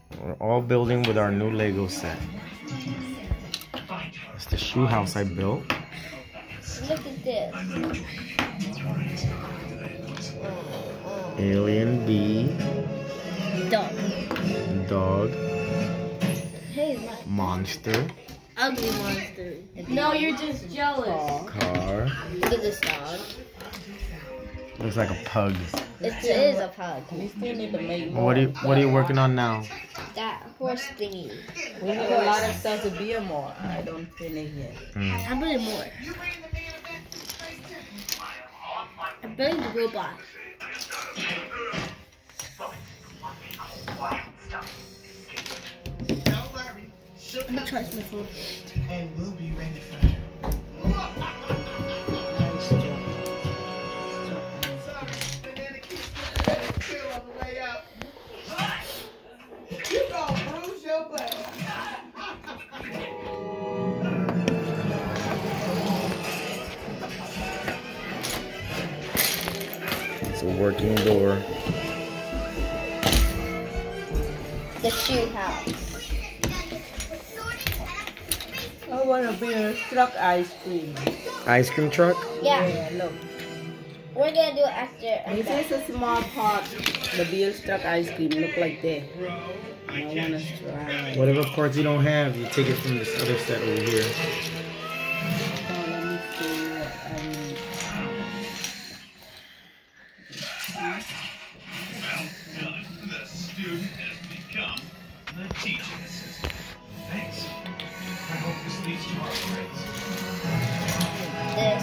We're all building with our new Lego set. It's the shoe house I built. Look at this. Alien bee. Dog. Dog. Hey, look. Monster. Ugly monster. No, you're just jealous. Car. Look at this dog. Looks like a pug. It is a pug. We still need to make more. What are you working on now? That horse thingy. We need a lot of stuff to build more. I don't finish yet. I'm building more. I'm building the robot. I'm gonna charge my phone. And we'll be ready for you. You gonna bruise your butt. It's a working door. The shoe house. I want to build a truck ice cream. Ice cream truck? Yeah, Yeah, look. we're gonna do it after. This is a small pot. The Bill truck ice cream look like that. I want to try. Whatever parts you don't have, you take it from this other set over here. Oh, let me see what I need. The student has become the teaching assistant. Thanks. I hope this leads to our grades. This.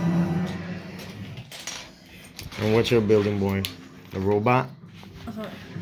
And what's your building, boy? The robot? Uh-huh.